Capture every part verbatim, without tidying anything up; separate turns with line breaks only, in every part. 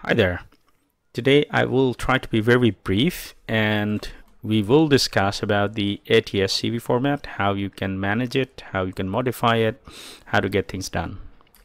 Hi there. Today I will try to be very brief and we will discuss about the A T S C V format, how you can manage it, how you can modify it, how to get things done.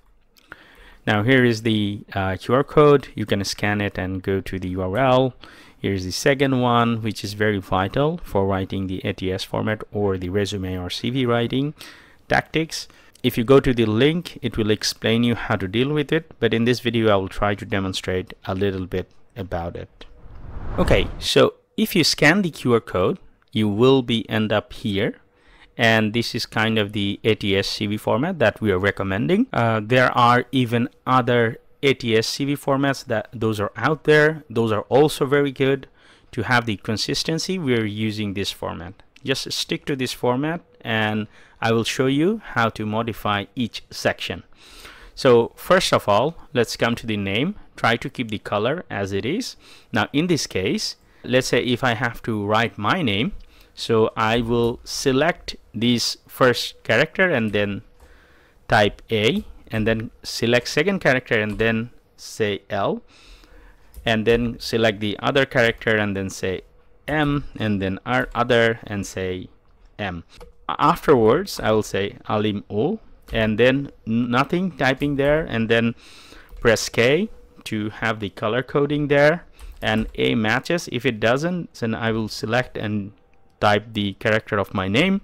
Now here is the uh, Q R code. You can scan it and go to the U R L. Here's the second one, which is very vital for writing the A T S format or the resume or C V writing tactics. If you go to the link, it will explain you how to deal with it, but in this video I will try to demonstrate a little bit about it. Okay, so if you scan the Q R code, you will be end up here, and this is kind of the A T S C V format that we are recommending. Uh, there are even other A T S C V formats that those are out there. Those are also very good. To have the consistency, we are using this format. Just stick to this format and I will show you how to modify each section. So first of all, let's come to the name. Try to keep the color as it is. Now in this case, let's say if I have to write my name, so I will select this first character and then type A, and then select second character and then say L, and then select the other character and then say M, and then our other and say M. Afterwards I will say Alim O, and then nothing, typing there, and then press K to have the color coding there, and A matches. If it doesn't, then I will select and type the character of my name,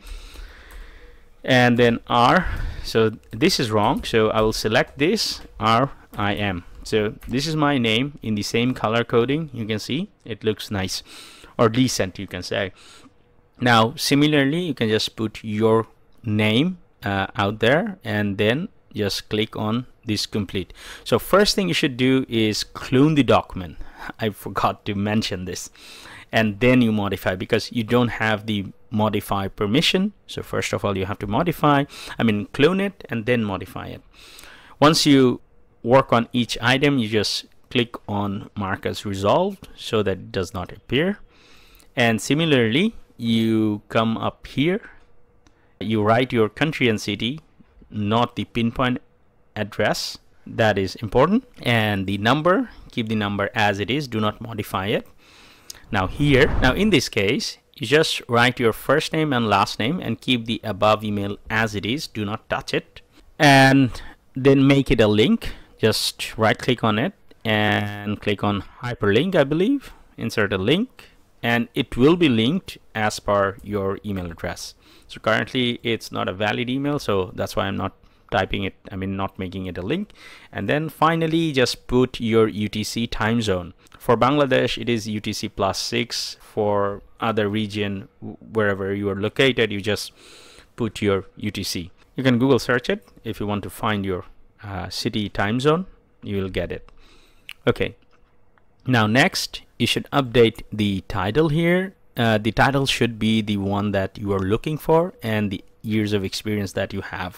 and then R. So this is wrong, so I will select this R I M. So this is my name in the same color coding. You can see it looks nice or decent, you can say. Now similarly, you can just put your name uh, out there and then just click on this complete. So first thing you should do is clone the document. I forgot to mention this, and then you modify, because you don't have the modify permission. So first of all you have to modify, I mean clone it and then modify it. Once you work on each item, you just click on mark as resolved so that it does not appear. And similarly, you come up here, you write your country and city, not the pinpoint address. That is important. And the number, keep the number as it is, do not modify it. Now here, now in this case, you just write your first name and last name and keep the above email as it is, do not touch it, and then make it a link. Just right click on it and click on hyperlink, I believe, insert a link, and it will be linked as per your email address. So currently it's not a valid email, so that's why I'm not typing it, I mean not making it a link. And then finally just put your U T C time zone. For Bangladesh it is U T C plus six. For other region, wherever you are located, you just put your U T C. You can Google search it if you want to find your uh, city time zone, you will get it. Okay, now next you should update the title here. Uh, the title should be the one that you are looking for and the years of experience that you have.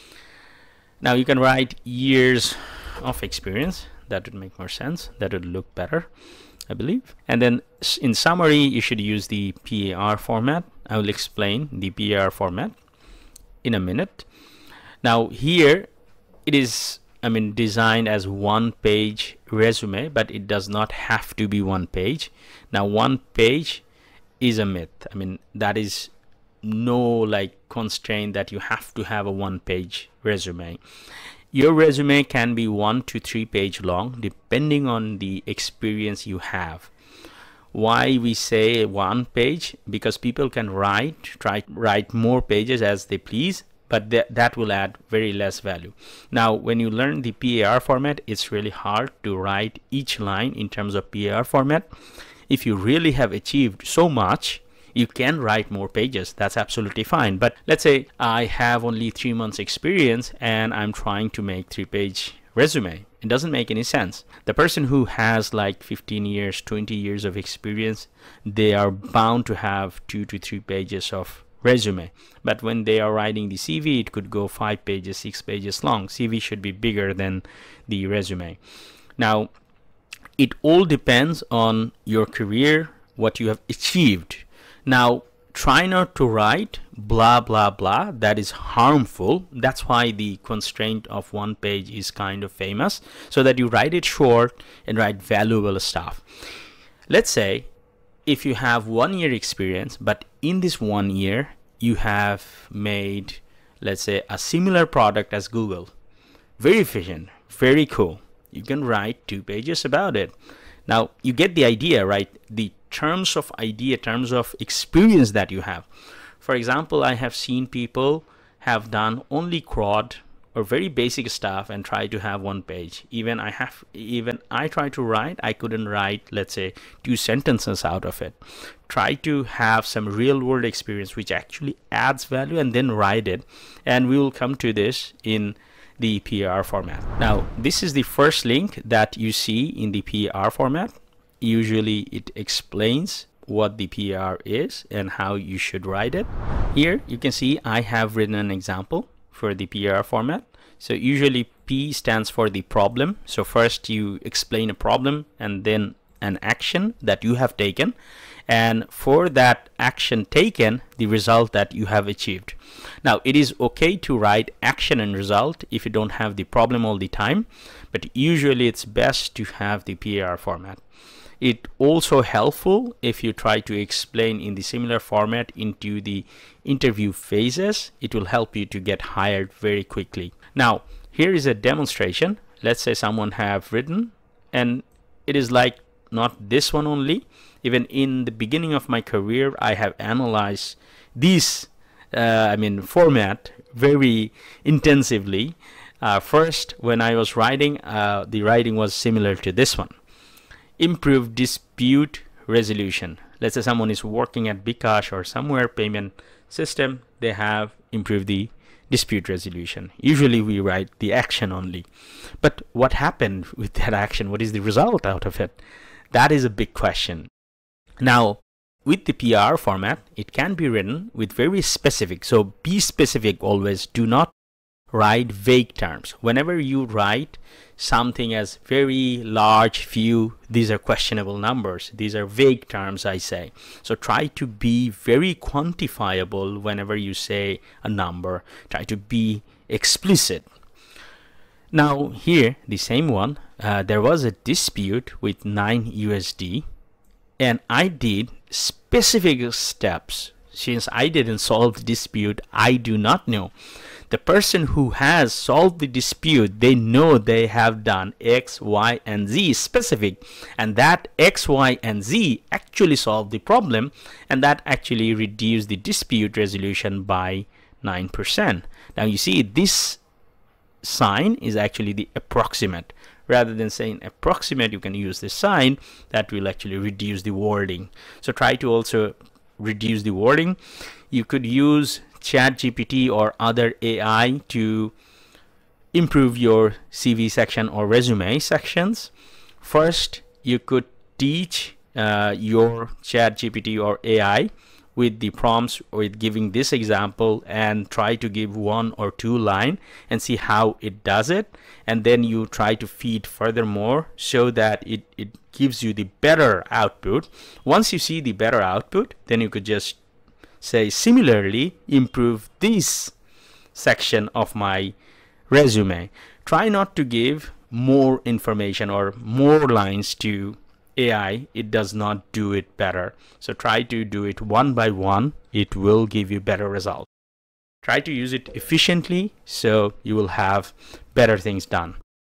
Now you can write years of experience. That would make more sense. That would look better, I believe. And then in summary, you should use the P A R format. I will explain the P A R format in a minute. Now here it is, I mean, designed as one page resume, but it does not have to be one page. Now one page is a myth. I mean, that is no like constraint that you have to have a one page resume. Your resume can be one to three page long depending on the experience you have. Why we say one page? Because people can write try write more pages as they please, but th that will add very less value. Now when you learn the P A R format, it's really hard to write each line in terms of P A R format. If you really have achieved so much, you can write more pages. That's absolutely fine. But let's say I have only three months experience and I'm trying to make three page resume. It doesn't make any sense. The person who has like fifteen years, twenty years of experience, they are bound to have two to three pages of resume. But when they are writing the C V, it could go five pages, six pages long. C V should be bigger than the resume. Now, it all depends on your career, what you have achieved. Now, try not to write blah blah blah. That is harmful. That's why the constraint of one page is kind of famous, so that you write it short and write valuable stuff. Let's say if you have one year experience, but in this one year you have made, let's say, a similar product as Google. Very efficient, very cool. You can write two pages about it. Now you get the idea, right? The terms of idea, terms of experience that you have. For example, I have seen people have done only quad or very basic stuff and try to have one page. Even I have, even I try to write, I couldn't write, let's say, two sentences out of it. Try to have some real world experience which actually adds value and then write it. And we will come to this in the P R format. Now, this is the first link that you see in the P R format. Usually it explains what the P R is and how you should write it. Here you can see I have written an example for the P R format. So usually P stands for the problem. So first you explain a problem and then an action that you have taken, and for that action taken, the result that you have achieved. Now it is okay to write action and result if you don't have the problem all the time, but usually it's best to have the P R format. It also helpful if you try to explain in the similar format into the interview phases. It will help you to get hired very quickly. Now here is a demonstration. Let's say someone have written, and it is like not this one only. Even in the beginning of my career, I have analyzed this uh, I mean format very intensively. Uh, first, when I was writing, uh, the writing was similar to this one. Improve dispute resolution. Let's say someone is working at bKash or somewhere payment system, they have improved the dispute resolution. Usually we write the action only, but what happened with that action? What is the result out of it? That is a big question. Now with the P R format, it can be written with very specific. So be specific always. Do not write vague terms. Whenever you write something as very large, few, these are questionable numbers. These are vague terms, I say. So try to be very quantifiable whenever you say a number. Try to be explicit. Now here, the same one, uh, there was a dispute with nine U S D, and I did specific steps. Since I didn't solve the dispute, I do not know. The person who has solved the dispute, they know they have done X, Y, and Z specific, and that X, Y, and Z actually solved the problem, and that actually reduced the dispute resolution by nine percent. Now you see this sign is actually the approximate. Rather than saying approximate, you can use this sign that will actually reduce the wording. So try to also reduce the wording. You could use ChatGPT or other A I to improve your C V section or resume sections. First, you could teach uh, your ChatGPT or A I with the prompts, with giving this example, and try to give one or two line and see how it does it, and then you try to feed furthermore so that it, it gives you the better output. Once you see the better output, then you could just say similarly improve this section of my resume. Try not to give more information or more lines to A I. It does not do it better. So try to do it one by one. It will give you better results. Try to use it efficiently so you will have better things done.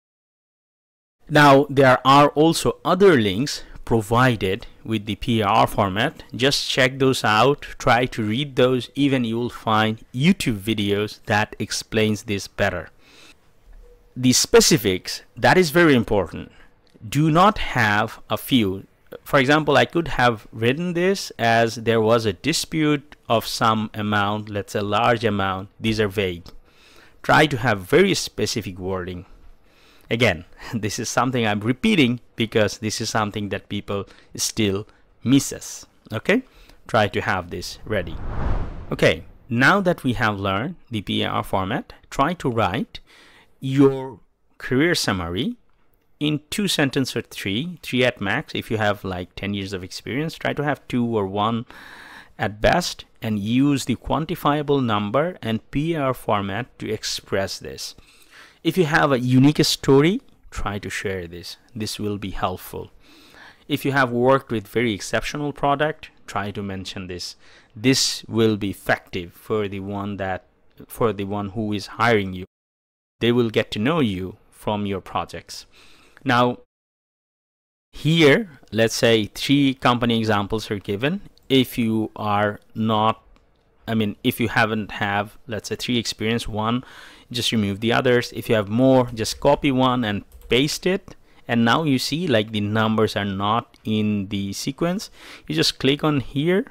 Now there are also other links provided with the P R format. Just check those out. Try to read those. Even you will find YouTube videos that explains this better. The specifics, that is very important. Do not have a few. For example, I could have written this as there was a dispute of some amount, let's say large amount. These are vague. Try to have very specific wording. Again, this is something I'm repeating because this is something that people still misses. Okay, try to have this ready. Okay, now that we have learned the P R format, try to write your career summary in two sentences or three, three at max. If you have like ten years of experience, try to have two or one, at best, and use the quantifiable number and P R format to express this. If you have a unique story, try to share this. This will be helpful. If you have worked with very exceptional product, try to mention this. This will be effective for the one that for the one who is hiring you. They will get to know you from your projects. Now, here, let's say three company examples are given. If you are not, I mean, if you haven't have, let's say three experience, one, just remove the others. If you have more, just copy one and paste it. And now you see like the numbers are not in the sequence. You just click on here.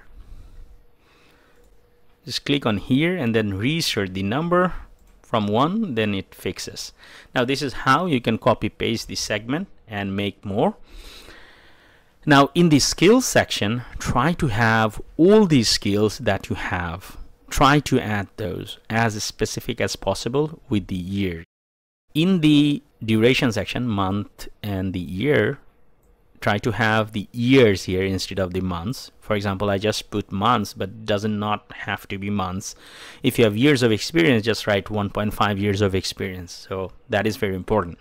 Just click on here and then reinsert the number from one, then it fixes. Now this is how you can copy paste the segment and make more. Now in the skills section, try to have all these skills that you have. Try to add those as specific as possible with the year. In the duration section, month and the year, try to have the years here instead of the months. For example, I just put months, but it does not have to be months. If you have years of experience, just write one point five years of experience. So that is very important.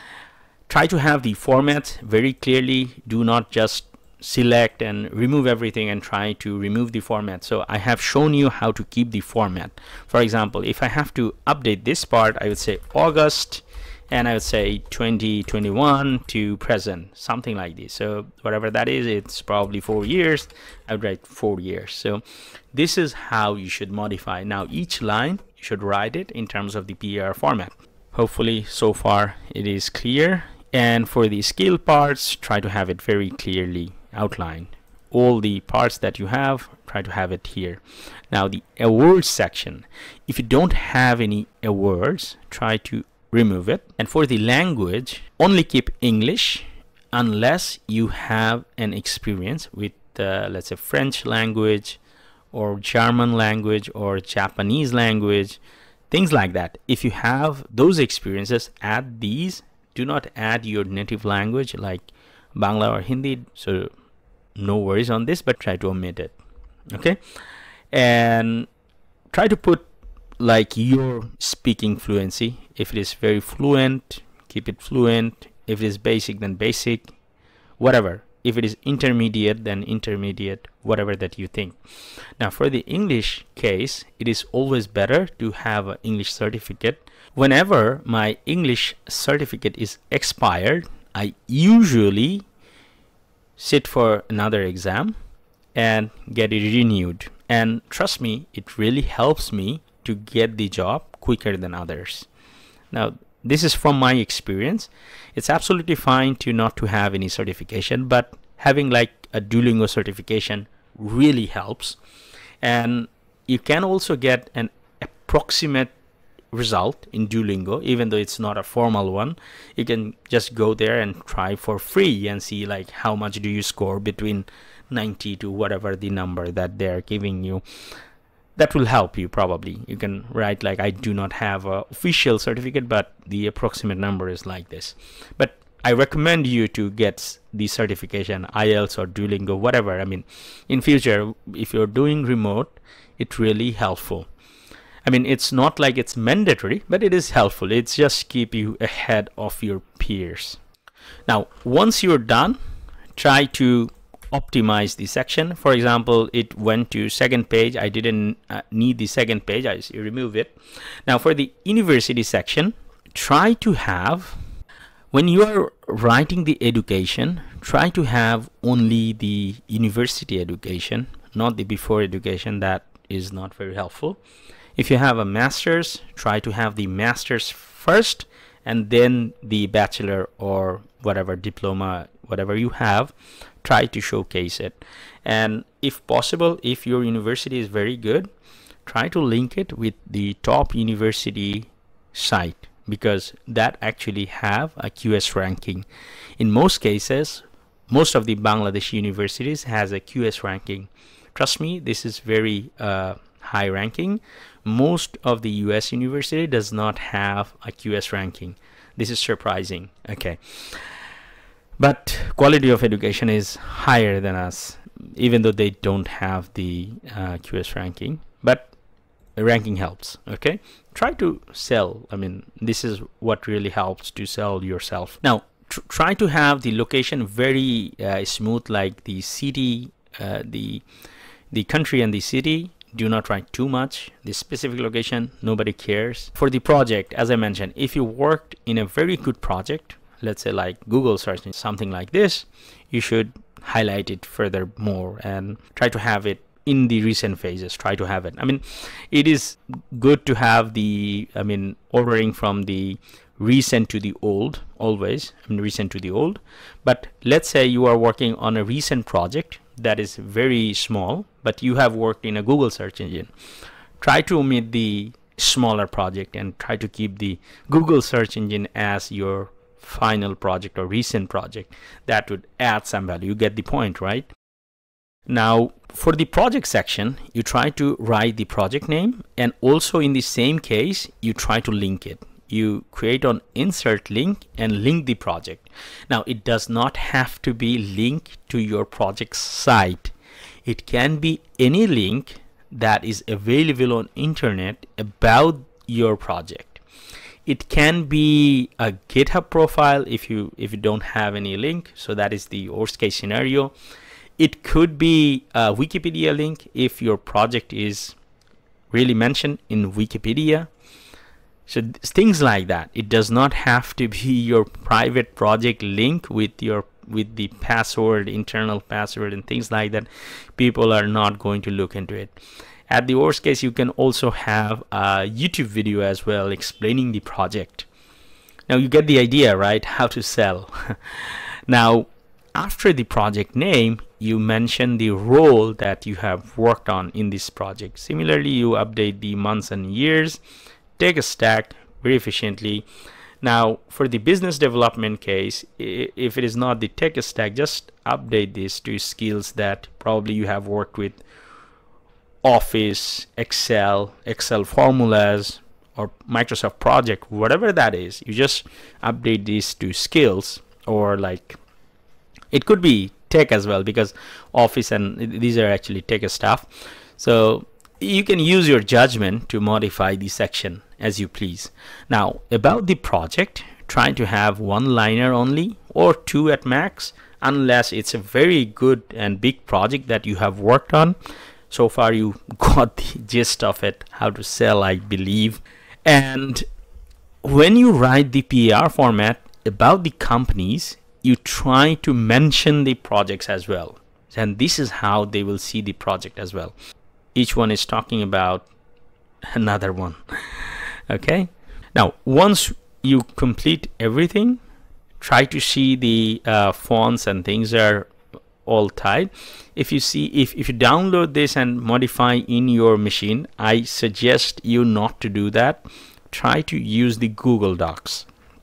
Try to have the format very clearly. Do not just select and remove everything and try to remove the format. So I have shown you how to keep the format. For example, if I have to update this part, I would say August, and I would say twenty twenty-one to present, something like this. So whatever that is, it's probably four years. I would write four years. So this is how you should modify. Now each line, you should write it in terms of the P R format. Hopefully so far it is clear. And for the skill parts, try to have it very clearly outlined. All the parts that you have, try to have it here. Now the awards section, if you don't have any awards, try to remove it. And for the language, only keep English unless you have an experience with uh, let's say French language or German language or Japanese language, things like that. If you have those experiences, add these. Do not add your native language like Bangla or Hindi. So no worries on this, but try to omit it. Okay, and try to put like your speaking fluency. If it is very fluent, keep it fluent. If it is basic, then basic, whatever. If it is intermediate, then intermediate, whatever that you think. Now for the English case, it is always better to have an English certificate. Whenever my English certificate is expired, I usually sit for another exam and get it renewed. And trust me, it really helps me to get the job quicker than others. Now this is from my experience. It's absolutely fine to not to have any certification, but having like a Duolingo certification really helps. And you can also get an approximate result in Duolingo, even though it's not a formal one. You can just go there and try for free and see like how much do you score between ninety to whatever the number that they're giving you. That will help you probably. You can write like, I do not have an official certificate, but the approximate number is like this. But I recommend you to get the certification, I E L T S or Duolingo, whatever. I mean, in future, if you're doing remote, it's really helpful. I mean, it's not like it's mandatory, but it is helpful. It's just keep you ahead of your peers. Now, once you're done, try to optimize the section. For example, it went to second page. I didn't uh, need the second page. I just remove it. Now for the university section, try to have, when you are writing the education, try to have only the university education, not the before education. That is not very helpful. If you have a master's, try to have the master's first and then the bachelor or whatever diploma, whatever you have, try to showcase it. And if possible, if your university is very good, try to link it with the top university site, because that actually have a Q S ranking. In most cases, most of the Bangladeshi universities has a Q S ranking. Trust me, this is very uh, high ranking. Most of the U S university does not have a Q S ranking. This is surprising. Okay, but quality of education is higher than us. even though they don't have the uh, Q S ranking, but ranking helps. Okay, try to sell. I mean, this is what really helps to sell yourself. Now tr try to have the location very uh, smooth, like the city, uh, the the country and the city. Do not write too much. The specific location, nobody cares. For the project, as I mentioned, if you worked in a very good project, let's say like Google search, something like this, you should highlight it further more and try to have it in the recent phases. Try to have it. I mean, it is good to have the, I mean, ordering from the recent to the old, always, I mean, recent to the old. But let's say you are working on a recent project that is very small, but you have worked in a Google search engine. Try to omit the smaller project and try to keep the Google search engine as your final project or recent project. That would add some value. You get the point, right? Now for the project section, you try to write the project name, and also in the same case you try to link it. You create an insert link and link the project. Now it does not have to be linked to your project site. It can be any link that is available on internet about your project. It can be a GitHub profile if you if you don't have any link, so that is the worst case scenario. It could be a Wikipedia link if your project is really mentioned in Wikipedia. So things like that. It does not have to be your private project link with your with the password, internal password and things like that. People are not going to look into it. At the worst case, you can also have a YouTube video as well explaining the project. Now you get the idea, right? How to sell. Now after the project name, you mention the role that you have worked on in this project. Similarly, you update the months and years. Take a stack very efficiently. Now for the business development case, if it is not the tech stack, just update this to skills that probably you have worked with: Office, Excel, Excel formulas, or Microsoft project, whatever that is. You just update these to skills, or like it could be tech as well, because Office and these are actually tech stuff. So you can use your judgment to modify the section as you please. Now about the project, try to have one liner only or two at max, unless it's a very good and big project that you have worked on. So far you got the gist of it, how to sell, I believe. And when you write the P R format about the companies, you try to mention the projects as well, and this is how they will see the project as well. Each one is talking about another one. Okay, now once you complete everything, try to see the uh, fonts and things are all tied. If you see, if, if you download this and modify in your machine, I suggest you not to do that. Try to use the Google Docs.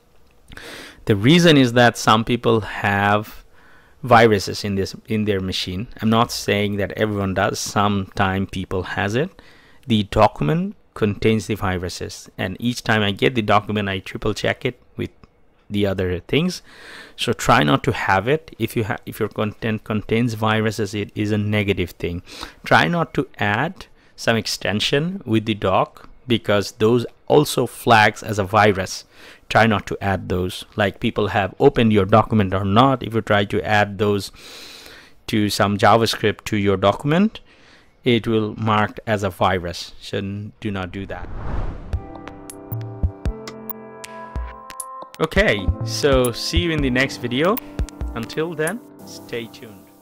The reason is that some people have viruses in this in their machine. I'm not saying that everyone does. Sometime people has it. The document contains the viruses, and each time I get the document, I triple check it with the other things. So try not to have it. If you have if your content contains viruses, it is a negative thing. Try not to add some extension with the doc, because those also flags as a virus. Try not to add those, like people have opened your document or not. If you try to add those to some JavaScript to your document, it will mark as a virus. So do not do that. Okay, so see you in the next video. Until then, stay tuned.